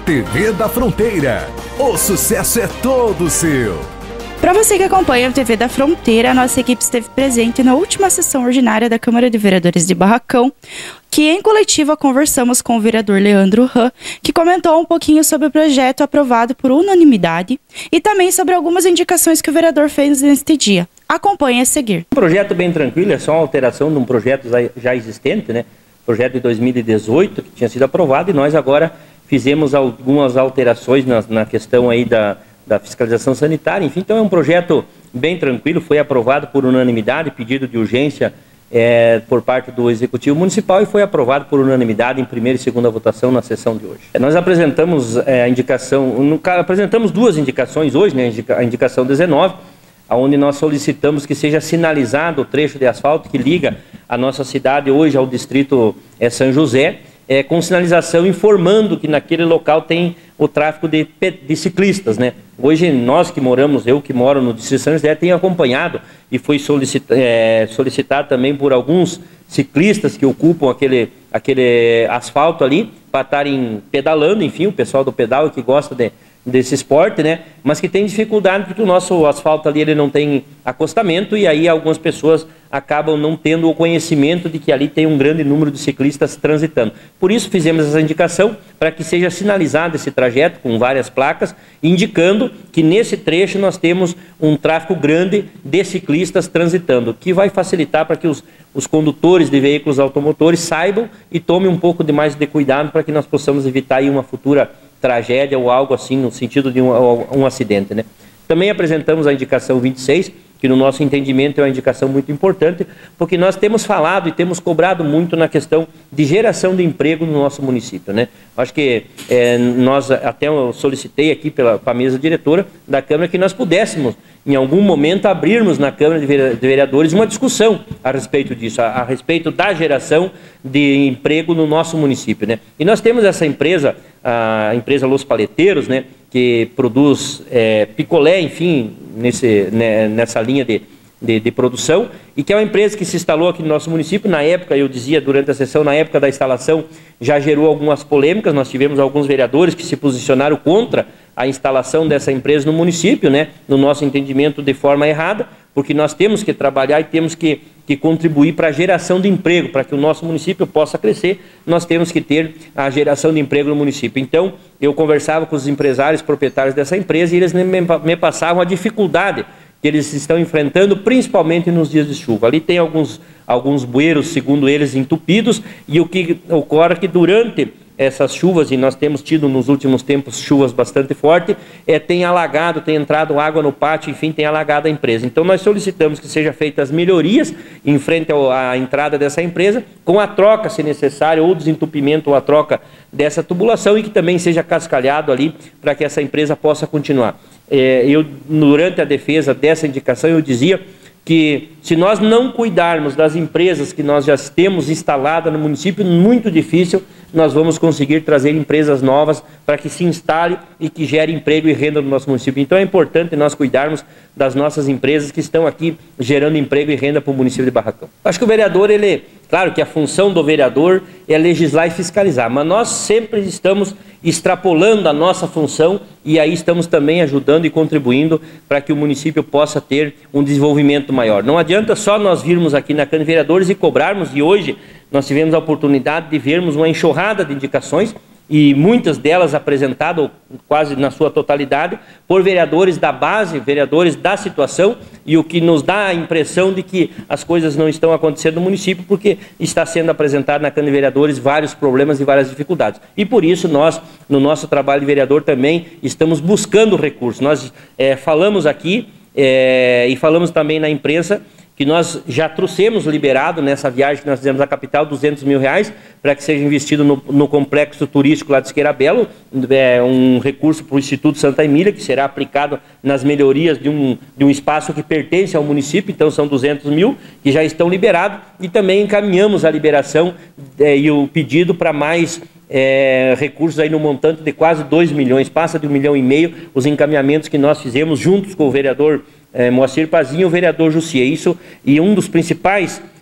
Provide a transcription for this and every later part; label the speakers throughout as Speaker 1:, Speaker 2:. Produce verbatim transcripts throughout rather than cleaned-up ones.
Speaker 1: T V da Fronteira. O sucesso é todo seu.
Speaker 2: Para você que acompanha a T V da Fronteira, a nossa equipe esteve presente na última sessão ordinária da Câmara de Vereadores de Barracão, que em coletiva conversamos com o vereador Leandro Ram, que comentou um pouquinho sobre o projeto aprovado por unanimidade e também sobre algumas indicações que o vereador fez neste dia. Acompanhe a seguir.
Speaker 3: Um projeto bem tranquilo, é só uma alteração de um projeto já existente, né? Projeto de dois mil e dezoito, que tinha sido aprovado, e nós agora fizemos algumas alterações na, na questão aí da, da fiscalização sanitária. Enfim, então é um projeto bem tranquilo, foi aprovado por unanimidade, pedido de urgência é, por parte do Executivo Municipal, e foi aprovado por unanimidade em primeira e segunda votação na sessão de hoje. Nós apresentamos é, a indicação, no, apresentamos duas indicações hoje, né, a indicação dezenove, onde nós solicitamos que seja sinalizado o trecho de asfalto que liga a nossa cidade hoje ao distrito é, São José, é, com sinalização informando que naquele local tem o tráfego de, de ciclistas, né? Hoje nós que moramos, eu que moro no distrito São José, tenho acompanhado e foi solicitado, é, solicitado também por alguns ciclistas que ocupam aquele, aquele asfalto ali para estarem pedalando, enfim, o pessoal do pedal que gosta de desse esporte, né? Mas que tem dificuldade porque o nosso asfalto ali ele não tem acostamento, e aí algumas pessoas acabam não tendo o conhecimento de que ali tem um grande número de ciclistas transitando. Por isso fizemos essa indicação para que seja sinalizado esse trajeto com várias placas, indicando que nesse trecho nós temos um tráfego grande de ciclistas transitando, que vai facilitar para que os, os condutores de veículos automotores saibam e tomem um pouco de mais de cuidado para que nós possamos evitar aí uma futura tragédia ou algo assim, no sentido de um, um acidente, né? Também apresentamos a indicação vinte e seis, que no nosso entendimento é uma indicação muito importante, porque nós temos falado e temos cobrado muito na questão de geração de emprego no nosso município, né? Acho que é, nós, até eu solicitei aqui pela, para a mesa diretora da Câmara que nós pudéssemos, em algum momento, abrirmos na Câmara de Vereadores uma discussão a respeito disso, a, a respeito da geração de emprego no nosso município, né? E nós temos essa empresa, a empresa Los Paleteiros, né, que produz é, picolé, enfim, nesse, né, nessa linha de, de, de produção, e que é uma empresa que se instalou aqui no nosso município. Na época, eu dizia durante a sessão, na época da instalação, já gerou algumas polêmicas. Nós tivemos alguns vereadores que se posicionaram contra a instalação dessa empresa no município, né, no nosso entendimento, de forma errada, porque nós temos que trabalhar e temos que, que contribuir para a geração de emprego, para que o nosso município possa crescer, nós temos que ter a geração de emprego no município. Então, eu conversava com os empresários proprietários dessa empresa e eles me, me passavam a dificuldade que eles estão enfrentando, principalmente nos dias de chuva. Ali tem alguns, alguns bueiros, segundo eles, entupidos, e o que ocorre é que durante essas chuvas, e nós temos tido nos últimos tempos chuvas bastante fortes, é, tem alagado, tem entrado água no pátio, enfim, tem alagado a empresa. Então nós solicitamos que sejam feitas melhorias em frente ao, à entrada dessa empresa, com a troca, se necessário, ou desentupimento ou a troca dessa tubulação, e que também seja cascalhado ali para que essa empresa possa continuar. É, eu, durante a defesa dessa indicação, eu dizia que se nós não cuidarmos das empresas que nós já temos instaladas no município, muito difícil nós vamos conseguir trazer empresas novas para que se instale e que gere emprego e renda no nosso município. Então é importante nós cuidarmos das nossas empresas que estão aqui gerando emprego e renda para o município de Barracão. Acho que o vereador, ele, claro que a função do vereador é legislar e fiscalizar, mas nós sempre estamos extrapolando a nossa função e aí estamos também ajudando e contribuindo para que o município possa ter um desenvolvimento maior. Não adianta só nós virmos aqui na Câmara de Vereadores e cobrarmos, e hoje nós tivemos a oportunidade de vermos uma enxurrada de indicações, e muitas delas apresentadas, quase na sua totalidade, por vereadores da base, vereadores da situação, e o que nos dá a impressão de que as coisas não estão acontecendo no município, porque está sendo apresentado na Câmara de Vereadores vários problemas e várias dificuldades. E por isso nós, no nosso trabalho de vereador também, estamos buscando recursos. Nós é, falamos aqui, é, e falamos também na imprensa, que nós já trouxemos liberado nessa viagem que nós fizemos à capital duzentos mil reais para que seja investido no, no complexo turístico lá de Siqueira Belo, é, um recurso para o Instituto Santa Emília, que será aplicado nas melhorias de um, de um espaço que pertence ao município. Então são duzentos mil que já estão liberados, e também encaminhamos a liberação é, e o pedido para mais É, recursos aí no montante de quase dois milhões, passa de um milhão e meio os encaminhamentos que nós fizemos juntos com o vereador é, Moacir Pazinho e o vereador Jussier. Isso, e um dos principais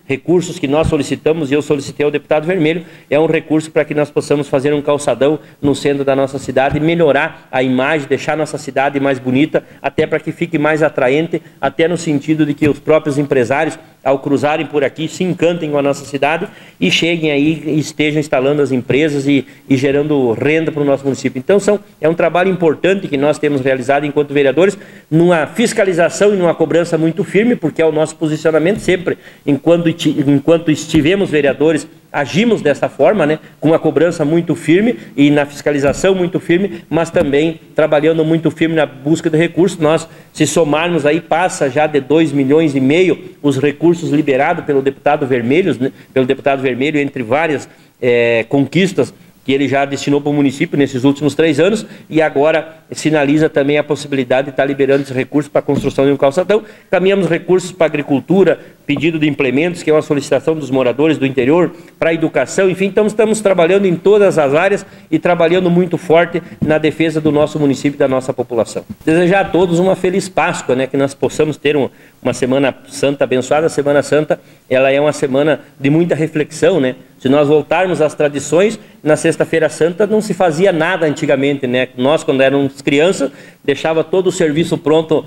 Speaker 3: recursos que nós solicitamos, e eu solicitei ao deputado Vermelho, é um recurso para que nós possamos fazer um calçadão no centro da nossa cidade e melhorar a imagem, deixar a nossa cidade mais bonita, até para que fique mais atraente, até no sentido de que os próprios empresários, ao cruzarem por aqui, se encantem com a nossa cidade e cheguem aí e estejam instalando as empresas e, e gerando renda para o nosso município. Então, são, é um trabalho importante que nós temos realizado enquanto vereadores, numa fiscalização e numa cobrança muito firme, porque é o nosso posicionamento sempre, enquanto, enquanto estivemos vereadores, agimos dessa forma, né, com uma cobrança muito firme e na fiscalização muito firme, mas também trabalhando muito firme na busca de recursos. Nós, se somarmos aí, passa já de dois milhões e meio os recursos liberados pelo deputado Vermelho, né, pelo deputado Vermelho, entre várias é, conquistas que ele já destinou para o município nesses últimos três anos, e agora sinaliza também a possibilidade de estar liberando esse recurso para a construção de um calçadão. Caminhamos recursos para a agricultura, pedido de implementos, que é uma solicitação dos moradores do interior, para a educação, enfim, então estamos trabalhando em todas as áreas e trabalhando muito forte na defesa do nosso município e da nossa população. Desejar a todos uma feliz Páscoa, né, que nós possamos ter um, uma Semana Santa abençoada. A Semana Santa, ela é uma semana de muita reflexão, né? Se nós voltarmos às tradições, na Sexta-feira Santa não se fazia nada antigamente, né? Nós, quando éramos crianças, deixava todo o serviço pronto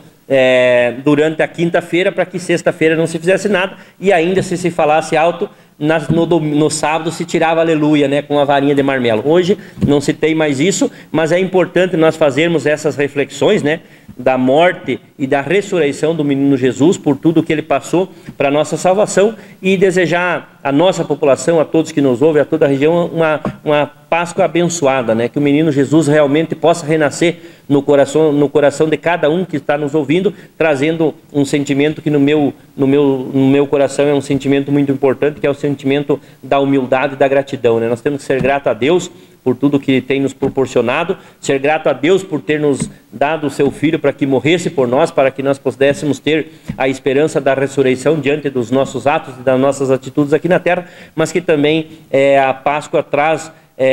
Speaker 3: é, durante a quinta-feira para que sexta-feira não se fizesse nada, e ainda se se falasse alto, na, no, no sábado se tirava aleluia, né, com a varinha de marmelo. Hoje não se tem mais isso, mas é importante nós fazermos essas reflexões, né, da morte e da ressurreição do menino Jesus, por tudo que ele passou para a nossa salvação, e desejar à nossa população, a todos que nos ouvem, a toda a região, uma, uma Páscoa abençoada, né? Que o menino Jesus realmente possa renascer no coração, no coração de cada um que está nos ouvindo, trazendo um sentimento que no meu, no meu, no meu coração é um sentimento muito importante, que é o sentimento da humildade e da gratidão, né? Nós temos que ser grato a Deus por tudo que tem nos proporcionado, ser grato a Deus por ter nos dado o seu Filho para que morresse por nós, para que nós pudéssemos ter a esperança da ressurreição diante dos nossos atos e das nossas atitudes aqui na terra, mas que também é, a Páscoa traz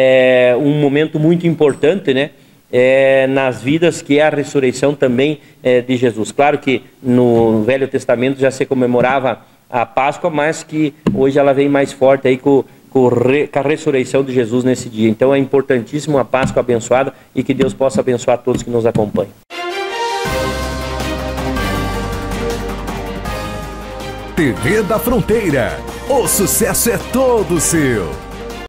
Speaker 3: é, um momento muito importante, né? É, nas vidas, que é a ressurreição também é, de Jesus. Claro que no Velho Testamento já se comemorava a Páscoa, mas que hoje ela vem mais forte aí com com a ressurreição de Jesus nesse dia. Então é importantíssimo a Páscoa abençoada, e que Deus possa abençoar todos que nos acompanham.
Speaker 1: T V da Fronteira, o sucesso é todo seu.